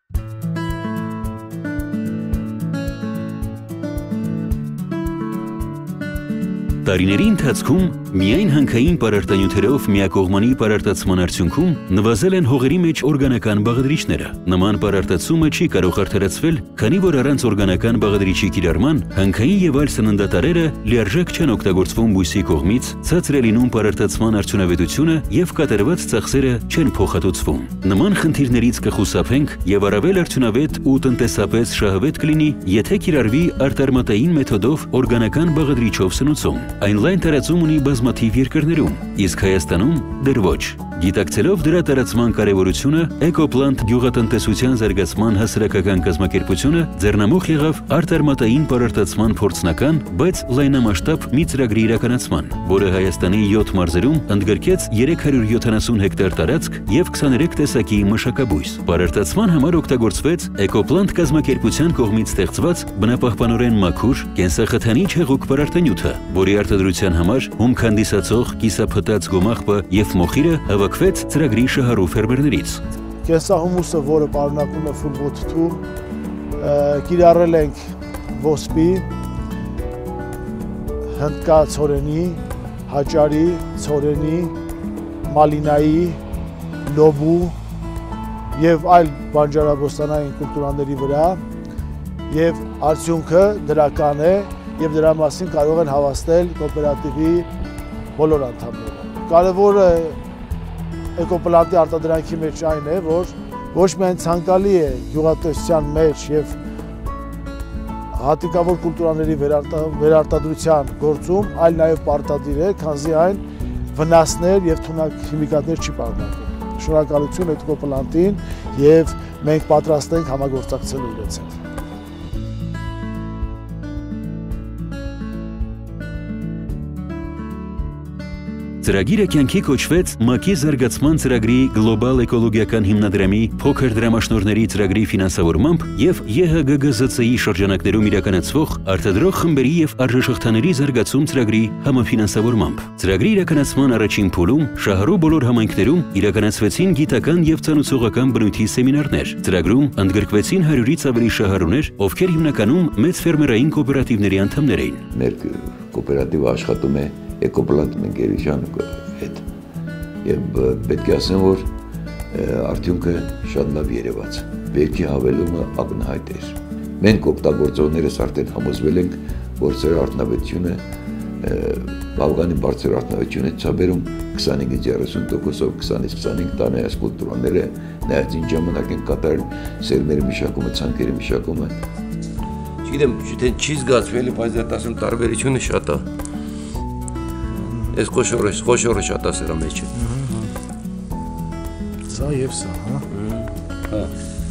Տարիների ընթացքում միայն հանքային պարարտանյութերով միակողմանի պարարտացման արդյունքում նվազել են հողերի մեջ օրգանական բաղադրիչները։ Նման պարարտացումը չի կարող արդարացվել, քանի որ առանց օրգանական բաղադրիչի կիրառման հանքային եւ այլ սննդատարերը լիարժեք չեն օգտագործվում բույսի կողմից, ցածր է լինում պարարտացման արդյունավետությունը եւ կատարված ծախսերը չեն փոխհատուցվում։ Նման խնդիրներից կխուսափենք եւ առավել արդյունավետ ու տնտեսապես շահավետ կլինի, եթե կիրառվի արտարմատային մեթոդով օրգանական բաղադրիչով սնուցում։ Այն լայն տարածում ունի բազմաթիվ երկրներում, իսկ Հայաստանում դեռ ոչ։ Գիտակցելով դրա տարածման կարևորությունը, Ecoplant գյուղատնտեսության զարգացման հասարակական կազմակերպությունը ձեռնամուխ եղավ արտարմատային պարարտացման փորձնական, բայց լայնամասշտաբ մի ծրագրի իրականացման, որը Հայաստանի 7 մարզերում ընդգրկեց 370 հեկտար տարածք եւ 23 տեսակի մշակաբույս։ Պարարտացման համար օգտագործվեց Ecoplant կազմակերպության կողմից ստեղծված բնապահպանորեն մաքուր, կենսախթանիչ հեղուկ պարարտանյութը, որի արտադրության համար հումք հանդիսացող կիսափտած գոմաղբը եւ մոխիրը հավաքվեց ծրագրի շահառու ֆերմերներից։ Կենսահումուսը, որը պարունակում է ֆուլվոթթու, կիրառել ենք ոսպի, հնդկացորենի, հաճարի, ցորենի, մալինայի, լոբու եւ այլ բանջարաբոստանային կուլտուրաների վրա, եւ արդյունքը դրական է եւ դրա մասին կարող են հավաստել կոոպերատիվի բոլոր անդամները։ Կարևորը Ecoplant-ի արտադրանքի մեջ այն է, որ ոչ միայն ցանկալի է գյուղատնտեսության մեջ եւ հատիկավոր կուլտուրաների վերարտադրության գործում, այլ նաեւ պարտադիր է, քանզի այն վնասներ եւ թունակ քիմիկատներ չի պարունակում։ Շնորհակալություն Ecoplant-ին եւ մենք պատրաստ ենք համագործակցելու իրենց հետ։ Ծրագիրը կյանքի կոչվեց ՄԱԿ-ի զարգացման ծրագրի գլոբալ էկոլոգիական հիմնադրամի փոքր դրամաշնորհների ծրագրի ֆինանսավորմամբ եւ ԵՀԳԳԶՑ-ի շրջանակներում իրականացվող արտադրող խմբերի եւ արժեշղթաների զարգացում ծրագրի համաֆինանսավորմամբ։ Ծրագրի իրականացման առաջին փուլում շահառու բոլոր համայնքներում իրականացվեցին գիտական եւ ցանուցողական բնույթի սեմինարներ։ Ծրագրում ընդգրկվեցին 100-ից ավելի շահառուներ, ովքեր հիմնականում մեծ ֆերմերային կոոպերատիվների անդամներ էին։ Մեր կոոպերատիվը աշխատում է Ecoplant ընկերության հետ եւ պետք է ասեմ, որ արդյունքը շատ լավ երևաց։ Բերքի հավելումը ակնհայտ էր։ Մենք օգտագործողներս արդեն համոզվել ենք, որ սեր արդյունավետությունը բավականին բարձր արդյունավետություն է ցաբերում 25-30%-ով 20-25 տանը այս կուլտուրաները նայած ինչ ժամանակ են կատարել սերմերի մշակումը, ցանքերի մշակումը։ Չգիտեմ, չի զգացվել, բայց դա ասեմ տարբերությունը շատ է։ Ես խոշորը շատ է սրա մեջ։ Սա եւ սա, հա։ Հա։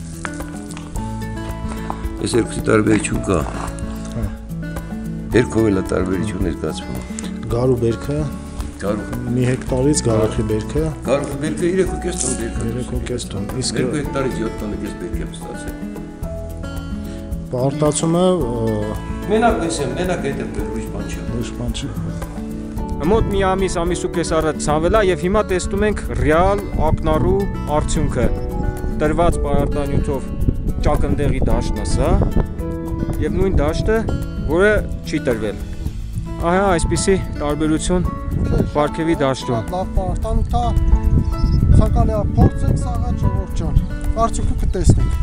Ես երկուսի տարբերություն կա։ Հա։ Բերքով էլ է տարբերություն է զգացվում։ Գարու բերքը, մի հեկտարից գարախի բերքը։ Գարախի բերքը 3.5 տոն բերք է։ 3.5 տոն։ Իսկ 2 հեկտարից 7 տոննից բերք եմ ստացել։ Պարտացումը մենակ էսեմ, մենակ այդ է ուրիշ բան չի։ Ուրիշ բան չի։ Մոտ մի ամիս ու կես առաջ ցանվելա եւ հիմա տեսնում ենք ռեալ ակնառու արդյունքը։ Տրված պարարտանյութով ճակնդեղի դաշտն է սա եւ նույն դաշտը, որը չի տրվել։ Ահա այսպիսի տարբերություն Պարքևի դաշտում։ Լավ պարարտանյութ է, ցանկալի է փորձեք սաղա ժողովուրդ ջան։ Արդյունքը կտեսնենք։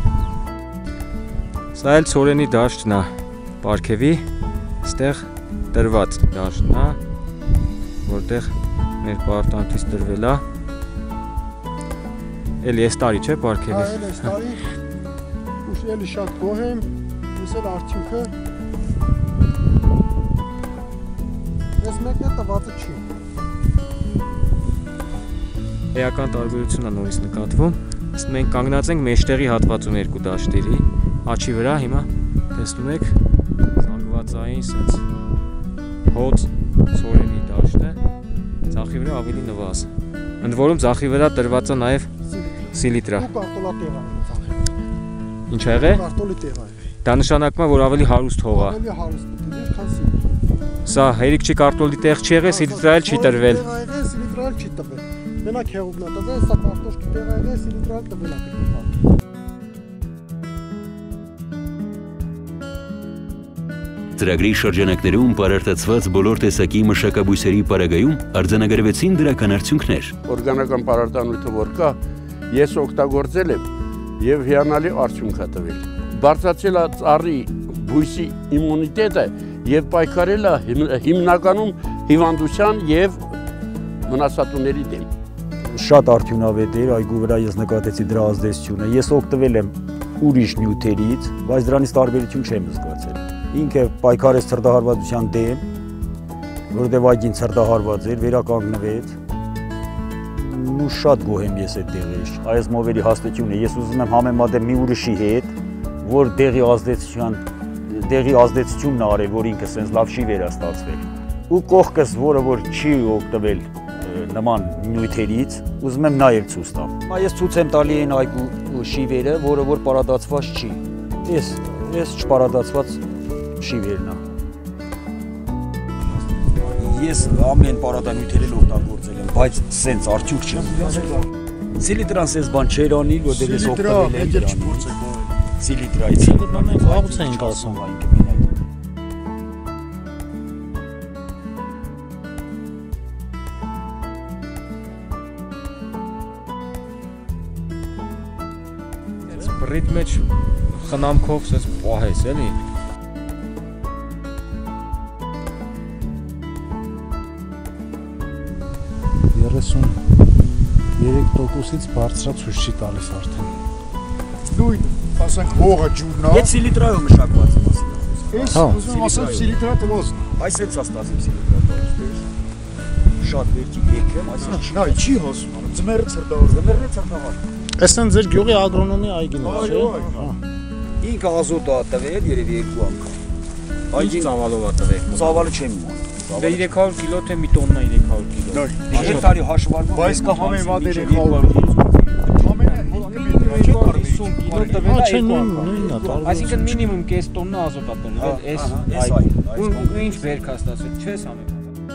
Սա էլ ցորենի դաշտն է, Պարքևի, այստեղ տրված դաշտն է, որտեղ մեր պարարտանյութից տրվել է։ Էլի այս տարի չէ Պարքևի։ Այո, այս տարի ուշելի շատ գոհ եմ, ես էլ արդյունքը ես մեկն է տվածը չի։ Էական տարբերությունն է նորից նկատվում։ Ըստ մենք կանգնած ենք մեջտեղի հատվածում երկու դաշտերի աչի վրա, հիմա տեսնում եք զանգվածային սենց հոծ ցորենի դաշտը, ձախի վրա ավելի նվազ։ Ընդ որում ձախի վրա տրված է նաև սիլիտրա։ Կարտոլա տեղ է ձախի։ Ինչ ա եղել։ Կարտոլի տեղ է։ Դա նշանակում է, որ ավելի հարուստ հող է։ Ավելի հարուստ է, քան սիլիտրա։ Սա հերիք չի կարտոլի տեղ չի եղել, սիլիտրա էլ չի տրվել։ Սիլիտրա էլ չի տրվել։ Մենակ հեղուկն է տրվել, սա կարտոշկի տեղ է եղել, սիլիտրա էլ տվել է։ Ծրագրի շրջանակներում պարարտացված բոլոր տեսակի մշակաբույսերի պարագայում արձանագրվեցին դրական արդյունքներ։ Օրգանական պարարտանյութը որ կա, ես օգտագործել եմ եւ հիանալի արդյունք ա տվել։ Բարձրացել է ծառի բույսի իմունիտետը եւ պայքարել է հիմնականում հիվանդության եւ մնացատուների դեմ։ Շատ արդյունավետ էր, այգու վրա ես նկատեցի դրա ազդեցությունը։ Ես օգտվել եմ ուրիշ նյութերից, բայց դրանից տարբերություն չեմ զգացել։ Ինքը պայքարեց ցրտահարվածության դեմ, որովհետև այգին ցրտահարված էր, վերականգնվեց։ Ու շատ գոհ եմ ես այդ տեղից։ Այս մովերի հաստատությունը ես ուզում եմ համեմատեմ մի ուրիշի հետ, որ դեղի ազդեցությունն արել, որ ինքը sense լավ չի վերաստացվել։ Ու կողքս, որը որ չի օգտվել նման նյութերից, ուզում եմ նաև ցույց տամ։ Ես ցույց եմ տալի այն այգու շիվերը, որը որ պարադացված չի։ Ես չպարադացված շիվերն է։ Ես ամեն պարադանյութերը օգտագործել եմ, բայց սենց արդյունք չեմ ունեցել։ Սիլիտրան սենց բան չէր անի, որտեղ ես օգտվել եմ։ Սիլիտրայից աղուց էինք ասում։ Բռիդ մեջ խնամքով սենց պահես, էլի։ Երեսուն 3%-ից բարձրացույց չի տալիս արդեն։ Նույն, ասենք հողը ջուրն է։ Այդ սիլիտրայով մշակված է մասը։ Ես ուզում եմ ասեմ սիլիտրա տվոզն։ Այս էլ ստացվում սիլիտրա տվոզ։ Շատ վերջի եկեմ, այսինքն Նայ, չի հոսում, ձմեռը ցրտահար։ Այսինքն ձեր գյուղի ագրոնոմի այգին է, չէ՞։ Ինքը ազոտ է տվել երևի 2 անգամ։ Այգին ծավալով է տվել։ Ծավալը չեմ իմանա։ Դե 300 կիլո թե մի տոննա 300 կիլո։ Հեկտարի հաշվարկով Բայց կա համեմատ 300։ Այսինքն մինիմում կես տոննա ազոտ է տրվել, այս ինչ վերք է ստացվել, չես համեմատում։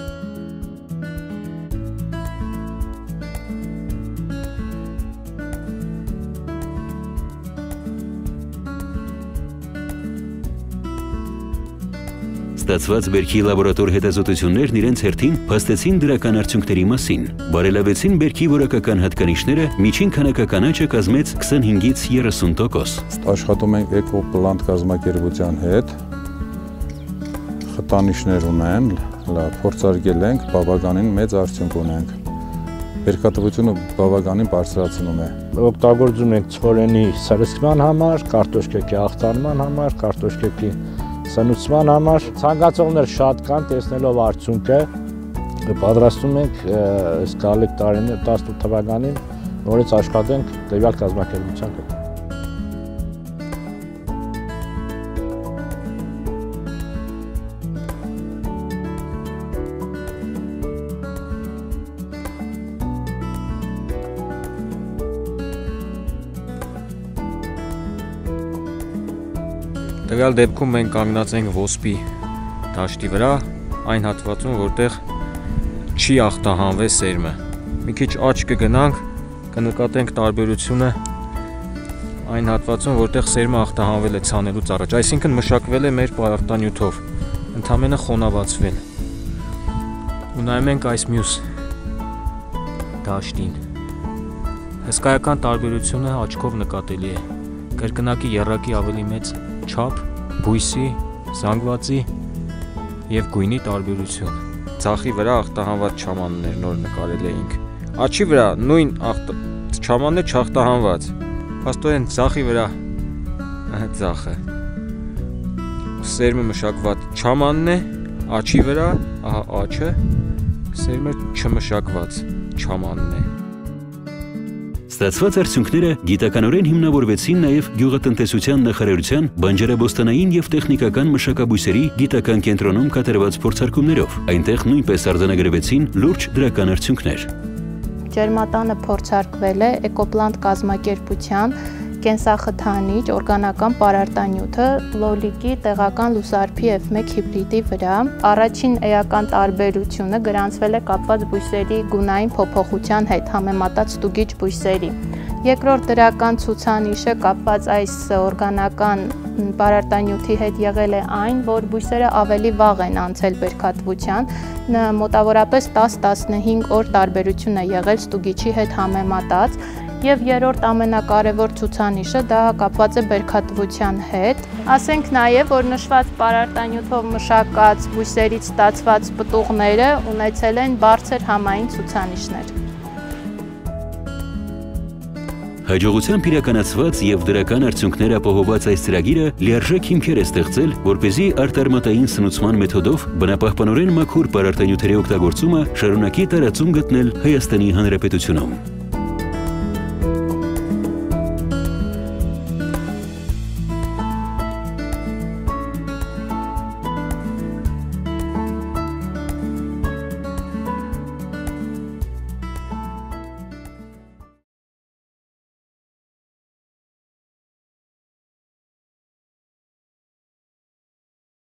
Ստացված բերքի լաբորատոր հետազոտություններն իրենց հերթին փաստեցին դրական արդյունքների մասին, բարելավեցին բերքի որակական հատկանիշները, միջին քանակական աճը կազմեց 25-ից 30%։ Աշխատում ենք Ecoplant կազմակերպության հետ, խտանիշներ ունեն, փորձարկել ենք, բավականին մեծ արդյունք ունենք։ Բերքատվությունը բավականին բարձրացնում է։ Օգտագործում ենք ցորենի սրսկման համար, կարտոշկեքի աղցանման համար, կարտոշկեքի սնուցման համար ցանկացողներ շատ կան, տեսնելով արդյունքը պատրաստում ենք այս գալիք տարին 18 թվականին նորից աշխատենք տվյալ կազմակերպության հետ։ Տվյալ դեպքում մենք կանգնած ենք ոսպի դաշտի վրա, այն հատվածում, որտեղ չի ախտահանվել սերմը։ Մի քիչ աջ կգնանք, կնկատենք տարբերությունը այն հատվածում, որտեղ սերմը ախտահանվել է ցանելուց առաջ, այսինքն մշակվել է մեր պարարտանյութով, ընդամենը խոնավացվել։ Ու նայում ենք այս մյուս դաշտին։ Հսկայական տարբերությունը աչքով նկատելի է։ Կրկնակի եռակի ավելի մեծ չափ, բույսի, զանգվածի և գույնի տարբերություն։ Ձախի վրա ախտահանված չամաններ նոր նկարել էինք։ Աչի վրա նույն չամանն է չախտահանված։ Փաստորեն ձախի վրա ձախը։ Սերմը մշակված չամանն է, աչի վրա, ահա աչը, սերմը չմշակված չամանն է։ Ստացված արդյունքները գիտականորեն հիմնավորվեցին նաև գյուղատնտեսության նախարարության բանջարաբոստանային և տեխնիկական մշակաբույսերի գիտական կենտրոնում կատարված փորձարկումներով։ Այնտեղ նույնպես արձանագրվեցին լուրջ դրական արդյունքներ։ Ջերմատանը փորձարկվել է Ecoplant կազմակերպության կենսախթանիչ օրգանական պարարտանյութը լոլիկի տեղական լուսարփի F1 հիբրիդի վրա։ Առաջին էական տարբերությունը գրանցվել է կապված բույսերի գունային փոփոխության հետ համեմատած ստուգիչ բույսերի։ Երկրորդ դրական ցուցանիշը կապված այս օրգանական պարարտանյութի հետ եղել է այն, որ բույսերը ավելի վաղ են անցել բերքատվության, մոտավորապես 10-15 օր տարբերություն է եղել ստուգիչի հետ համեմատած, եւ երրորդ ամենակարևոր ցուցանիշը դա կապված է բերքատվության հետ։ Ասենք նաեւ, որ նշված պարարտանյութով մշակած բույսերից ստացված պտուղները ունեցել են բարձր համային ցուցանիշներ։ Հաջողությամբ իրականացված եւ դրական արդյունքներ ապահովված այս ծրագիրը լիարժեք հիմքեր է ստեղծել, որպեսզի արտարմատային սնուցման մեթոդով բնապահպանորեն մաքուր պարարտանյութերի օգտագործումը շարունակի տարածում գտնել Հայաստանի Հանրապետությունում։